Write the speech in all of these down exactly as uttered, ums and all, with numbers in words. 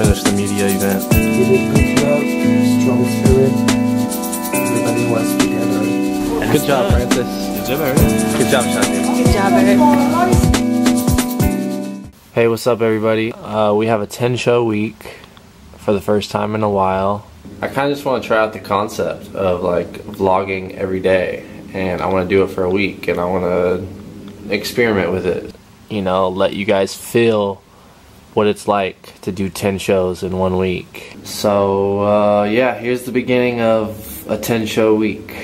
finished the media event. You did good job, strong spirit. Everybody was together. Good job, Francis. Good job, Eric. Good job, Shanti. Good job, Eric. Hey, what's up, everybody? Uh, we have a ten show week for the first time in a while. I kind of just want to try out the concept of like vlogging every day, and I want to do it for a week, and I want to experiment with it. You know, let you guys feel what it's like to do ten shows in one week. So uh, yeah, here's the beginning of a ten show week.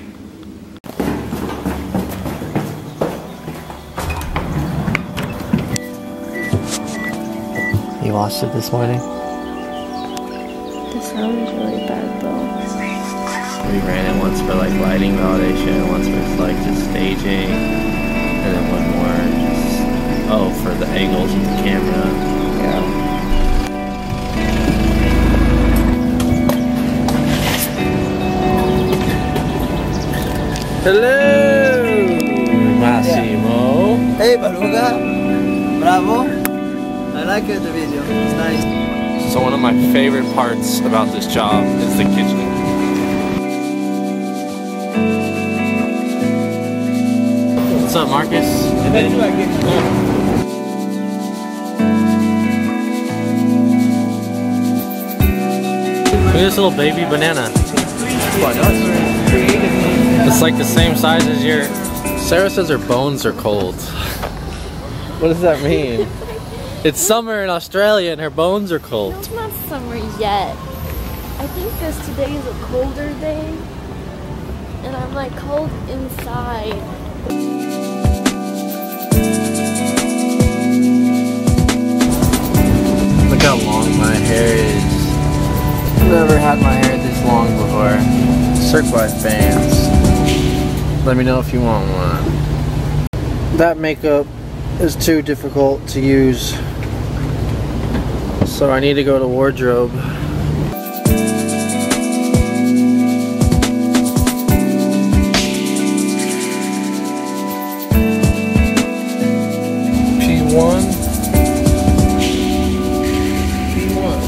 You watched it this morning? The sound is really bad though. We ran it once for like lighting validation, once for like just staging, and then one more just, oh, for the angles of the camera. Yeah. Hello, Massimo. Hey, Beluga. Bravo. I like the video. It's nice. So one of my favorite parts about this job is the kitchen. What's up, Marcus? Look at this little baby banana. It's like the same size as your... Sarah says her bones are cold. What does that mean? It's summer in Australia and her bones are cold. No, it's not summer yet. I think because today is a colder day. And I'm like cold inside. Look how long my hair is. I've never had my hair this long before. Cirque fans, let me know if you want one. That makeup is too difficult to use, so I need to go to wardrobe. P one. P one.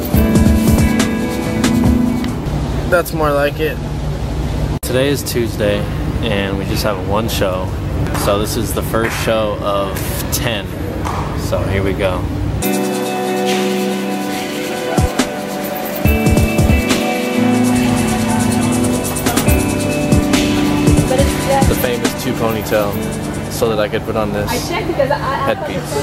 That's more like it. Today is Tuesday, and we just have one show. So this is the first show of ten. So here we go. The famous two ponytail, so that I could put on this headpiece.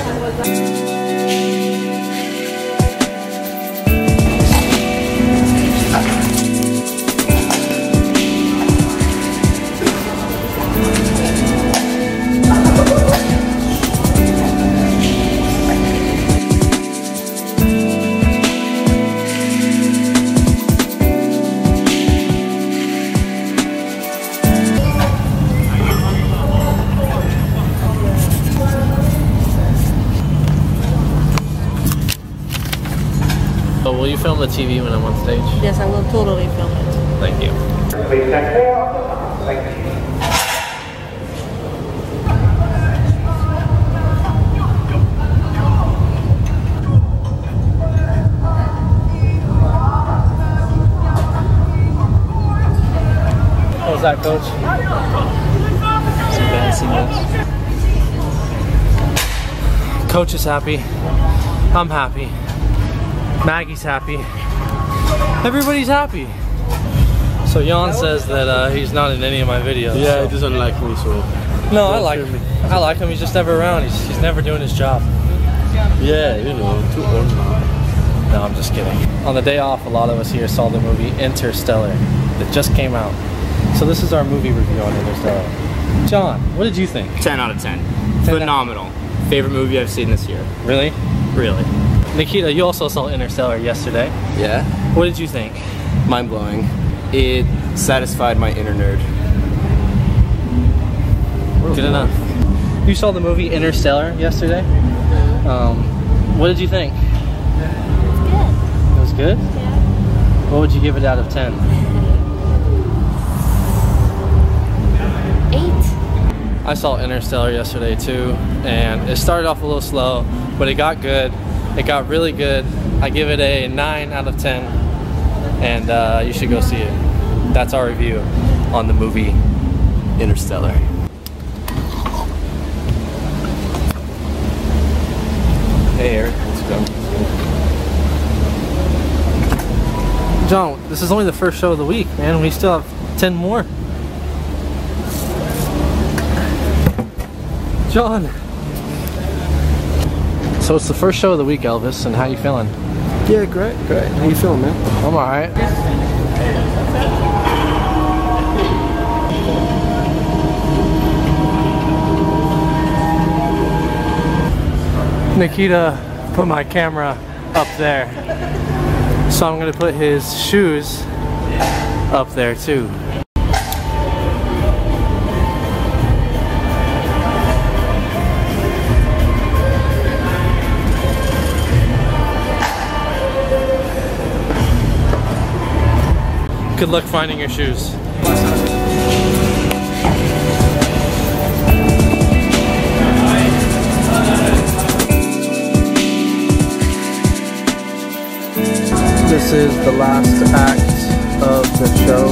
So will you film the T V when I'm on stage? Yes, I will totally film it. Thank you. Please stand clear. Thank you. What was that, Coach? Some bad signals. Coach is happy. I'm happy. Maggie's happy. Everybody's happy. So Jan says that uh, he's not in any of my videos. Yeah, so. he doesn't like me, so... No, I like him. I like him. He's just never around. He's, he's never doing his job. Yeah, you know, too old now. No, I'm just kidding. On the day off, a lot of us here saw the movie Interstellar that just came out. So this is our movie review on Interstellar. John, what did you think? ten out of ten. Phenomenal. Favorite movie I've seen this year. Really? Really. Nikita, you also saw Interstellar yesterday. Yeah. What did you think? Mind-blowing. It satisfied my inner nerd. Good enough. You saw the movie Interstellar yesterday? Um, what did you think? It was good. It was good? Yeah. What would you give it out of ten? Eight. I saw Interstellar yesterday too, and it started off a little slow, but it got good. It got really good I give it a nine out of ten, and uh, you should go see it. That's our review on the movie Interstellar. Hey Eric, let's go. John, this is only the first show of the week, man. We still have ten more. John. So it's the first show of the week, Elvis, and how you feeling? Yeah, great, great. How you feeling, man? I'm alright. Nikita put my camera up there, so I'm gonna put his shoes up there too. Good luck finding your shoes. This is the last act of the show.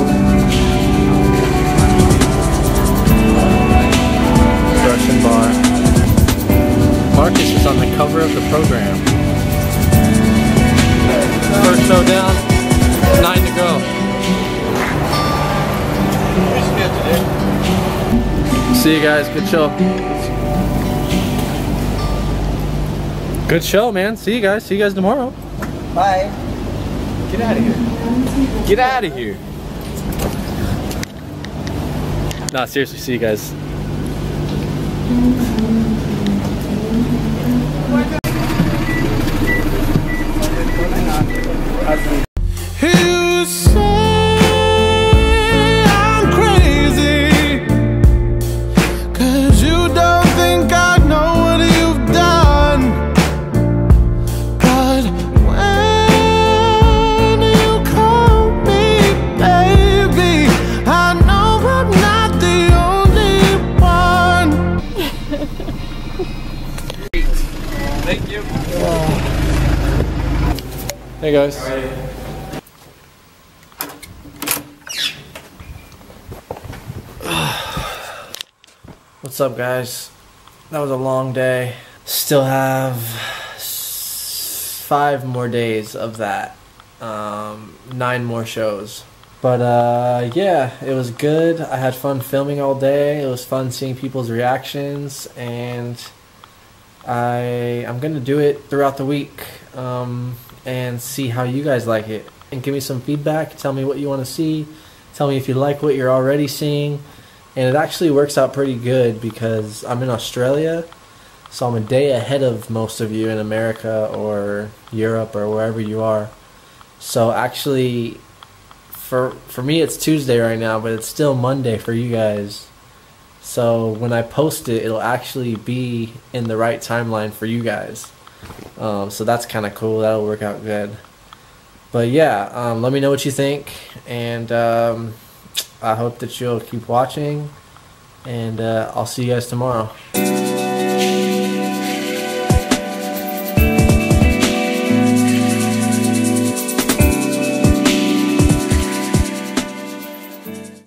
Russian bar. Marcus is on the cover of the program. First show down, nine to go. See you guys, good show. Good show, man. See you guys. See you guys tomorrow. Bye. Get out of here. Get out of here. Nah, seriously, see you guys. You say I'm crazy, 'cause you don't think I know what you've done. But when you call me baby, I know I'm not the only one. Thank you. Hey guys. What's up, guys? That was a long day. Still have five more days of that. Um, nine more shows. But uh, yeah, it was good. I had fun filming all day. It was fun seeing people's reactions, and I I'm gonna do it throughout the week um, and see how you guys like it. And give me some feedback. Tell me what you want to see. Tell me if you like what you're already seeing. And it actually works out pretty good because I'm in Australia, so I'm a day ahead of most of you in America or Europe or wherever you are. So actually, for for me it's Tuesday right now, but it's still Monday for you guys. So when I post it, it'll actually be in the right timeline for you guys. Um, so that's kind of cool. That'll work out good. But yeah, um, let me know what you think, and um, I hope that you'll keep watching, and uh, I'll see you guys tomorrow.